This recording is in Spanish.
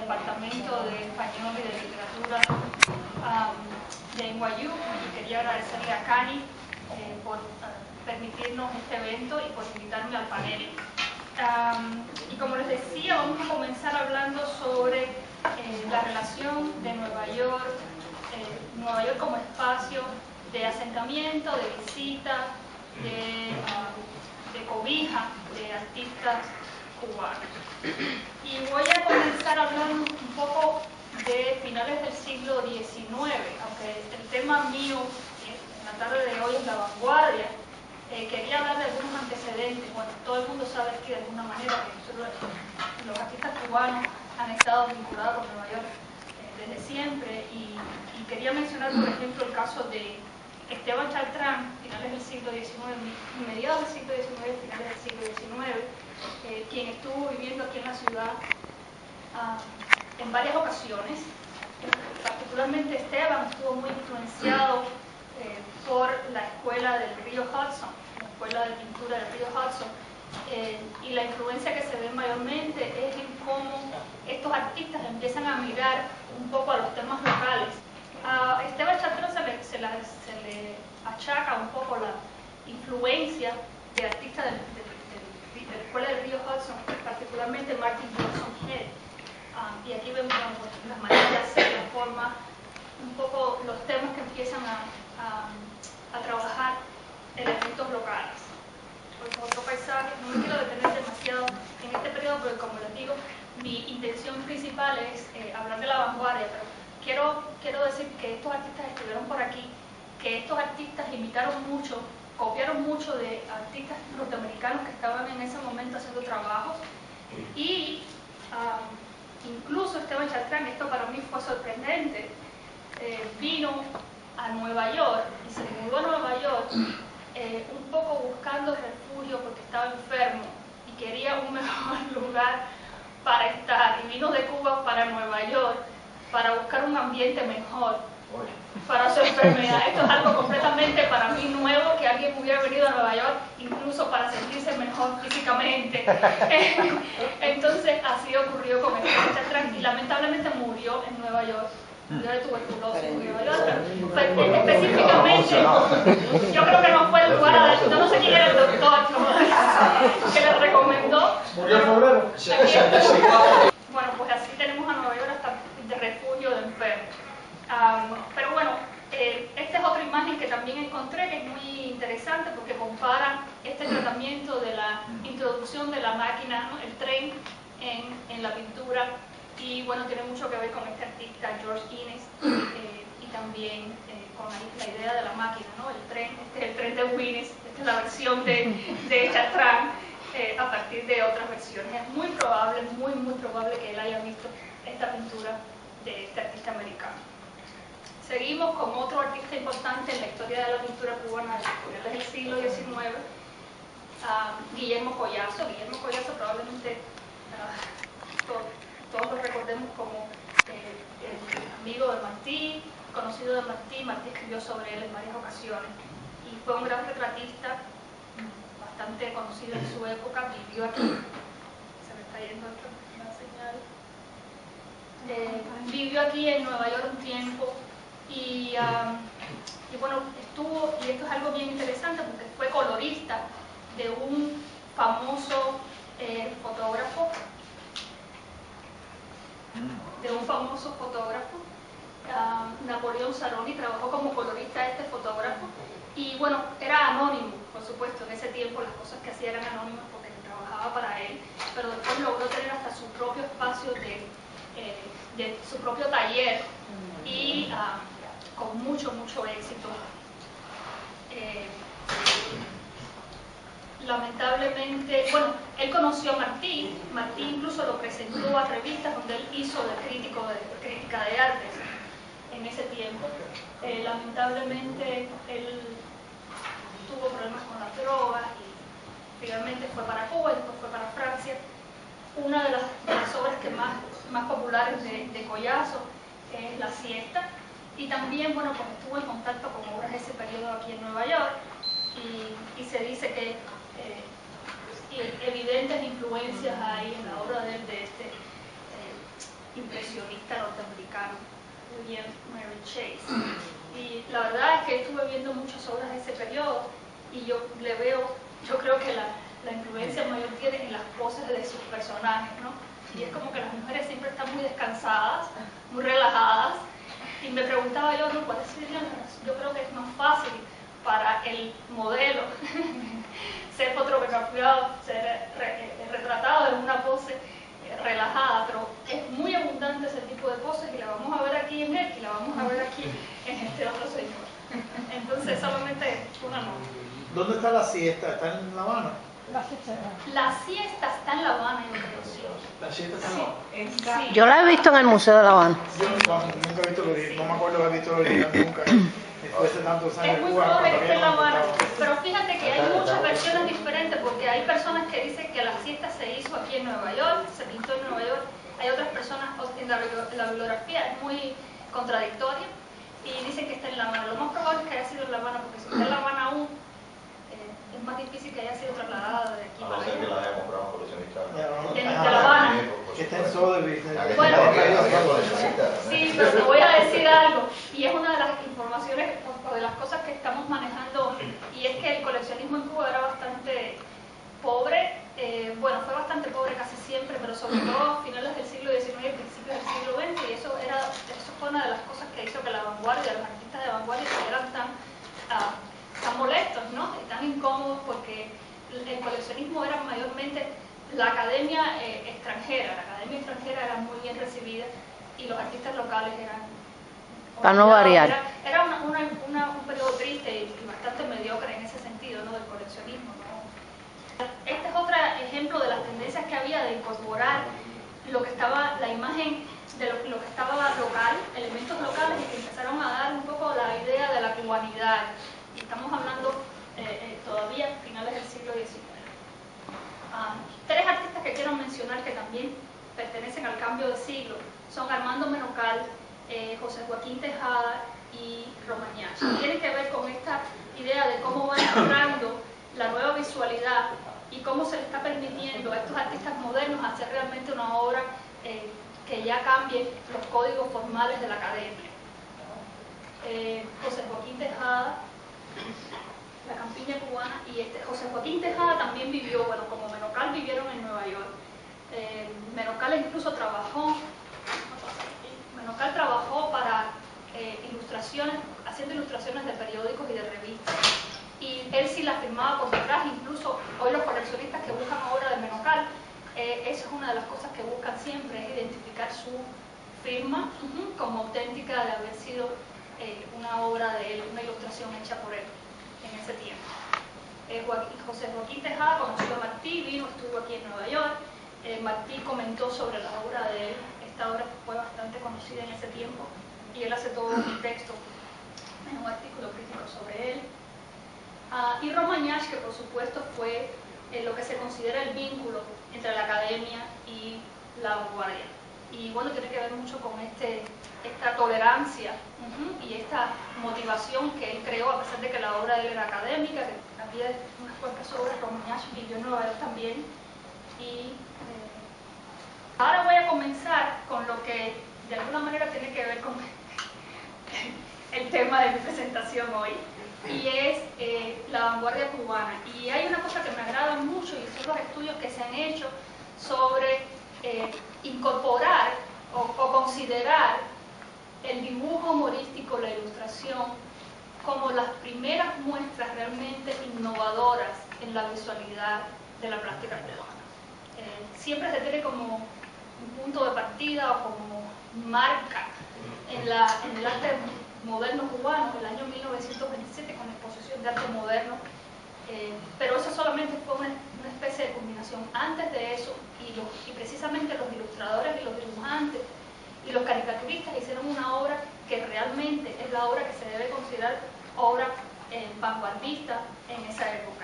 Departamento de Español y de Literatura de NYU, y quería agradecerle a Cani por permitirnos este evento y por invitarme al panel. Y como les decía, vamos a comenzar hablando sobre la relación de Nueva York como espacio de asentamiento, de visita, de cobija de artistas cubanos. Y voy a comenzar hablando un poco de finales del siglo XIX, aunque el tema mío en la tarde de hoy es la vanguardia. Quería hablar de algunos antecedentes. Bueno, todo el mundo sabe que de alguna manera que los artistas cubanos han estado vinculados con Nueva York desde siempre, y quería mencionar, por ejemplo, el caso de Esteban Chartrán, finales del siglo XIX, mediados del siglo XIX, finales del siglo XIX, quien estuvo viviendo aquí en la ciudad en varias ocasiones. Particularmente Esteban estuvo muy influenciado por la escuela del río Hudson, la escuela de pintura del río Hudson, y la influencia que se ve mayormente es en cómo estos artistas empiezan a mirar un poco a los temas locales. A Esteban Chartrán se le achaca un poco la influencia de artistas de la escuela del río Hudson, particularmente Martin Johnson Head. Y aquí vemos las maneras de hacer, la forma, un poco los temas que empiezan a trabajar elementos locales. Otro paisaje, no me quiero detener demasiado en este periodo porque, como les digo, mi intención principal es hablar de la vanguardia, pero quiero decir que estos artistas estuvieron por aquí, que estos artistas imitaron mucho, copiaron mucho de artistas norteamericanos que estaban en ese momento haciendo trabajos, y incluso Esteban Chartrán, esto para mí fue sorprendente, vino a Nueva York y se mudó a Nueva York un poco buscando refugio porque estaba enfermo y quería un mejor lugar para estar, y vino de Cuba para Nueva York para buscar un ambiente mejor para su enfermedad. Esto es algo completamente para mí nuevo, que alguien hubiera venido a Nueva York incluso para sentirse mejor físicamente. Entonces así ocurrió con Esteban Chartrán, y lamentablemente murió en Nueva York. Murió de tuberculosis en Nueva York. Específicamente, yo creo que no fue el lugar, yo no sé quién era el doctor que le recomendó. ¿Murió en febrero? Bueno, pues así tenemos a Nueva York hasta de refugio de enfermos. Pero bueno, esta es otra imagen que también encontré, que es muy interesante porque compara este tratamiento de la introducción de la máquina, ¿no?, el tren en la pintura, y bueno, tiene mucho que ver con este artista George Inness, y también con la idea de la máquina, ¿no? El tren, este es el tren de Inness, esta es la versión de Chartrán, a partir de otras versiones. Es muy probable, muy probable que él haya visto esta pintura de este artista americano. Seguimos con otro artista importante en la historia de la pintura cubana del siglo XIX, Guillermo Collazo. Guillermo Collazo probablemente todos lo recordemos como el amigo de Martí, conocido de Martí. Martí escribió sobre él en varias ocasiones y fue un gran retratista, bastante conocido en su época. Vivió aquí, se me está yendo la señal, vivió aquí en Nueva York un tiempo, y bueno, estuvo, y esto es algo bien interesante porque fue colorista de un famoso fotógrafo, Napoleón Saroni. Trabajó como colorista de este fotógrafo, y bueno, era anónimo, por supuesto, en ese tiempo las cosas que hacía eran anónimas porque trabajaba para él, pero después logró tener hasta su propio espacio de su propio taller, y con mucho éxito. Lamentablemente, bueno, él conoció a Martí. Martí incluso lo presentó a revistas donde él hizo de crítica de artes en ese tiempo. Lamentablemente él tuvo problemas con las drogas y finalmente fue para Cuba y después fue para Francia. Una de las obras que más populares de Collazo es La Siesta, y también, bueno, pues estuvo en contacto con obras de ese periodo aquí en Nueva York, y se dice que evidentes influencias hay en la obra de este impresionista norteamericano, William Mary Chase. Y la verdad es que estuve viendo muchas obras de ese periodo y yo creo que la influencia mayor tiene en las poses de sus personajes, ¿no? Y es como que las mujeres siempre están muy descansadas, muy relajadas, y me preguntaba yo, ¿no? ¿Cuál sería? Yo creo que es más fácil para el modelo ser fotografiado, ser retratado en una pose relajada, pero es muy abundante ese tipo de poses y la vamos a ver aquí en él y la vamos a ver aquí en este otro señor. Entonces solamente una nota. ¿Dónde está la siesta? ¿Está en La Habana? La siesta está en La Habana, yo creo, sí. La siesta está en La Habana. Sí. Yo la he visto en el Museo de La Habana. Yo nunca he visto el original, no me acuerdo haber visto el original nunca. Después de tantos años Es muy Cuba, probable que esté en La cuando Habana, estaba- pero fíjate que hay muchas versiones diferentes porque hay personas que dicen que la siesta se hizo aquí en Nueva York, se pintó en Nueva York, hay otras personas, en la bibliografía es muy contradictoria y dicen que está en La Habana. Lo más probable es que haya sido en La Habana porque si está en La Habana aún es más difícil que haya sido trasladada de aquí A para no ser que allá. la haya comprado un coleccionista. De La Habana. Que está en Sotheby's. Bueno, coleccionista. sí, pero te voy a decir algo, y es una de las informaciones o de las cosas que estamos manejando, y es que el coleccionismo en Cuba era bastante pobre, bueno, fue bastante pobre casi siempre, pero sobre todo a finales del siglo XIX y principios del siglo XX, y eso fue una de las cosas que hizo que la vanguardia, los artistas de vanguardia eran tan molestos, ¿no? Y tan incómodos porque el coleccionismo era mayormente la academia extranjera. La academia extranjera era muy bien recibida y los artistas locales eran... Para no variar. Era un periodo triste y bastante mediocre en ese sentido, ¿no? Del coleccionismo, ¿no? Este es otro ejemplo de las tendencias que había de incorporar lo que estaba, la imagen de lo que estaba local, elementos locales, y que empezaron a dar un poco la idea de la cubanidad. Y estamos hablando todavía a finales del siglo XIX. Tres artistas que quiero mencionar que también pertenecen al cambio de siglo son Armando Menocal, José Joaquín Tejada y Romagnacci. Tienen que ver con esta idea de cómo va entrando la nueva visualidad y cómo se le está permitiendo a estos artistas modernos hacer realmente una obra que ya cambie los códigos formales de la academia. José Joaquín Tejada, la campiña cubana, y José Joaquín Tejada también vivió, bueno, como Menocal vivieron en Nueva York. Menocal incluso trabajó para ilustraciones, haciendo ilustraciones de periódicos y de revistas. Y él sí las firmaba por detrás, incluso hoy los coleccionistas que buscan obra de Menocal, esa es una de las cosas que buscan siempre, es identificar su firma como auténtica de haber sido una obra de él, una ilustración hecha por él en ese tiempo. José Joaquín Tejada conoció a Martí, estuvo aquí en Nueva York. Martí comentó sobre la obra de él. Esta obra fue bastante conocida en ese tiempo y él hace todo un texto en un artículo crítico sobre él. Y Romagnacci, que por supuesto fue lo que se considera el vínculo entre la academia y la vanguardia. Y bueno, tiene que ver mucho con esta tolerancia y esta motivación que él creó, a pesar de que la obra de él era académica, que había unas cuantas obras. Romagnacci vivió en Nueva York también. Y ahora voy a comenzar con lo que de alguna manera tiene que ver con el tema de mi presentación hoy, y es la vanguardia cubana. Y hay una cosa que me agrada mucho, y son los estudios que se han hecho sobre incorporar o considerar el dibujo humorístico, la ilustración, como las primeras muestras realmente innovadoras en la visualidad de la plástica cubana. Siempre se tiene como un punto de partida o como marca en el arte moderno cubano, en el año 1927, con la exposición de arte moderno, pero eso solamente fue una especie de culminación. Antes de eso, y precisamente los ilustradores y los dibujantes y los caricaturistas hicieron una obra que realmente es la obra que se debe considerar obra vanguardista en esa época.